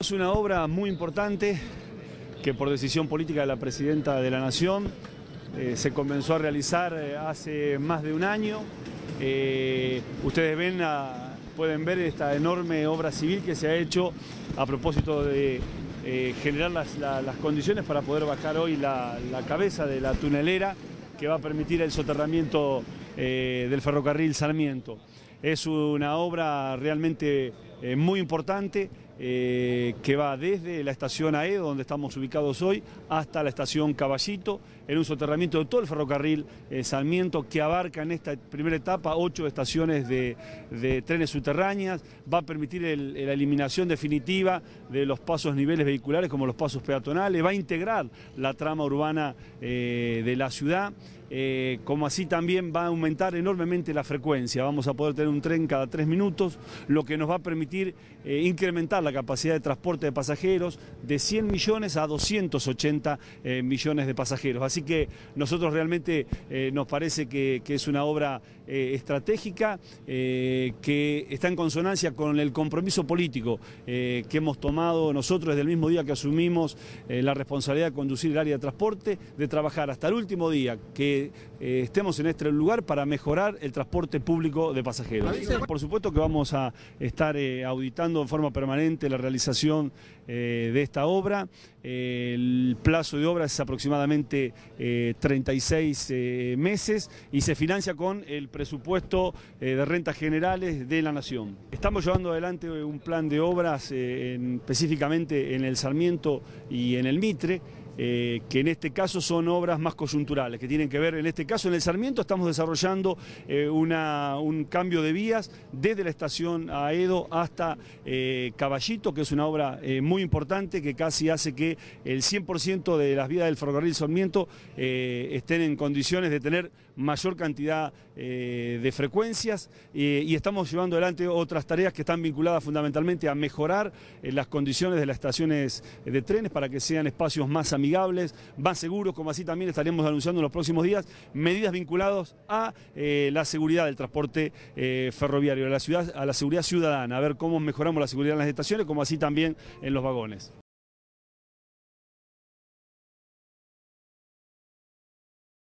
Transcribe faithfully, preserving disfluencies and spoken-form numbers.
Es una obra muy importante que por decisión política de la Presidenta de la Nación eh, se comenzó a realizar eh, hace más de un año. Eh, ustedes ven a, pueden ver esta enorme obra civil que se ha hecho a propósito de eh, generar las, la, las condiciones para poder bajar hoy la, la cabeza de la tunelera que va a permitir el soterramiento eh, del ferrocarril Sarmiento. Es una obra realmente eh, muy importante eh, que va desde la estación Aedo, donde estamos ubicados hoy, hasta la estación Caballito, en un soterramiento de todo el ferrocarril eh, Sarmiento, que abarca en esta primera etapa ocho estaciones de, de trenes subterráneas. Va a permitir el, la eliminación definitiva de los pasos niveles vehiculares como los pasos peatonales, va a integrar la trama urbana eh, de la ciudad. Eh, como así también va a aumentar enormemente la frecuencia. Vamos a poder tener un tren cada tres minutos, lo que nos va a permitir eh, incrementar la capacidad de transporte de pasajeros de cien millones a doscientos ochenta eh, millones de pasajeros. Así que nosotros realmente eh, nos parece que, que es una obra eh, estratégica eh, que está en consonancia con el compromiso político eh, que hemos tomado nosotros desde el mismo día que asumimos eh, la responsabilidad de conducir el área de transporte, de trabajar hasta el último día que Eh, estemos en este lugar para mejorar el transporte público de pasajeros. Por supuesto que vamos a estar eh, auditando en forma permanente la realización eh, de esta obra. Eh, el plazo de obra es aproximadamente eh, treinta y seis eh, meses y se financia con el presupuesto eh, de rentas generales de la Nación. Estamos llevando adelante un plan de obras eh, en, específicamente en el Sarmiento y en el Mitre, Eh, que en este caso son obras más coyunturales, que tienen que ver, en este caso en el Sarmiento estamos desarrollando eh, una, un cambio de vías desde la estación Aedo hasta eh, Caballito, que es una obra eh, muy importante que casi hace que el cien por ciento de las vías del ferrocarril Sarmiento eh, estén en condiciones de tener mayor cantidad eh, de frecuencias eh, y estamos llevando adelante otras tareas que están vinculadas fundamentalmente a mejorar eh, las condiciones de las estaciones de trenes para que sean espacios más amigables, más seguros, como así también estaremos anunciando en los próximos días medidas vinculadas a eh, la seguridad del transporte eh, ferroviario, a la, ciudad, a la seguridad ciudadana, a ver cómo mejoramos la seguridad en las estaciones, como así también en los vagones.